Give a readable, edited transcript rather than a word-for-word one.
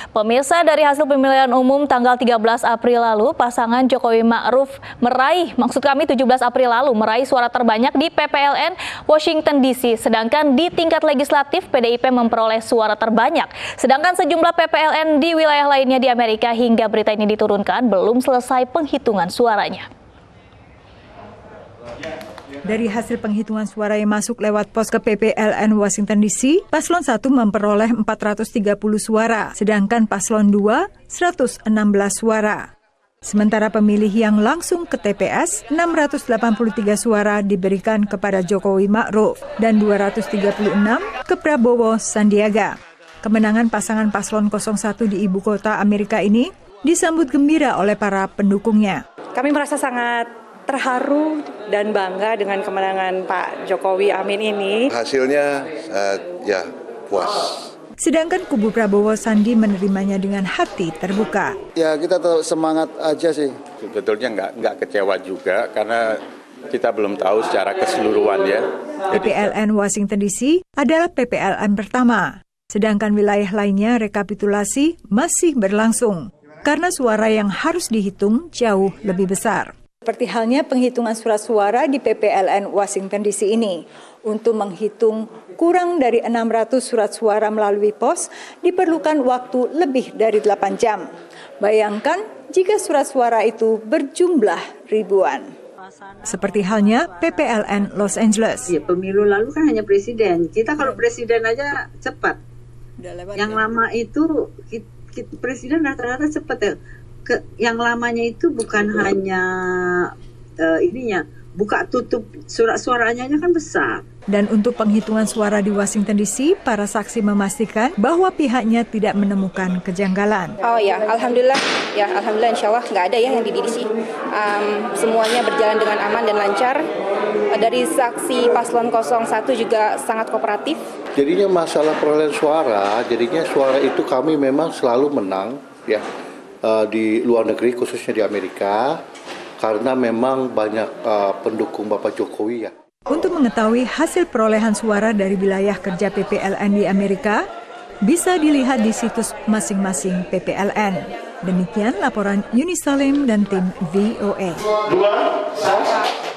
Pemirsa, dari hasil pemilihan umum tanggal 13 April lalu, pasangan Jokowi Ma'ruf 17 April lalu meraih suara terbanyak di PPLN Washington DC. Sedangkan di tingkat legislatif, PDIP memperoleh suara terbanyak. Sedangkan sejumlah PPLN di wilayah lainnya di Amerika hingga berita ini diturunkan belum selesai penghitungan suaranya. Dari hasil penghitungan suara yang masuk lewat pos ke PPLN Washington DC, Paslon 1 memperoleh 430 suara, sedangkan Paslon 2 116 suara. Sementara pemilih yang langsung ke TPS, 683 suara diberikan kepada Jokowi Ma'ruf dan 236 ke Prabowo Sandiaga. Kemenangan pasangan Paslon 01 di ibu kota Amerika ini disambut gembira oleh para pendukungnya. Kami merasa sangat terharu dan bangga dengan kemenangan Pak Jokowi Amin ini. Hasilnya ya puas. Sedangkan kubu Prabowo Sandi menerimanya dengan hati terbuka. Ya kita tetap semangat aja sih. Sebetulnya nggak kecewa juga karena kita belum tahu secara keseluruhan ya. PPLN Washington DC adalah PPLN pertama. Sedangkan wilayah lainnya rekapitulasi masih berlangsung karena suara yang harus dihitung jauh lebih besar. Seperti halnya penghitungan surat suara di PPLN Washington DC ini. Untuk menghitung kurang dari 600 surat suara melalui pos, diperlukan waktu lebih dari 8 jam. Bayangkan jika surat suara itu berjumlah ribuan. Seperti halnya PPLN Los Angeles. Ya, pemilu lalu kan hanya presiden. Kita kalau presiden aja cepat. Yang lama itu presiden rata-rata cepat ya. Yang lamanya itu bukan hanya buka tutup surat suaranya kan besar. Dan untuk penghitungan suara di Washington DC, para saksi memastikan bahwa pihaknya tidak menemukan kejanggalan. Oh ya, alhamdulillah insya Allah nggak ada ya yang di DC. Semuanya berjalan dengan aman dan lancar. Dari saksi Paslon 01 juga sangat kooperatif. Jadinya masalah perolehan suara, suara itu kami memang selalu menang ya. Di luar negeri khususnya di Amerika karena memang banyak pendukung Bapak Jokowi ya. Untuk mengetahui hasil perolehan suara dari wilayah kerja PPLN di Amerika bisa dilihat di situs masing-masing PPLN. Demikian laporan Yuni Salim dan tim VOA.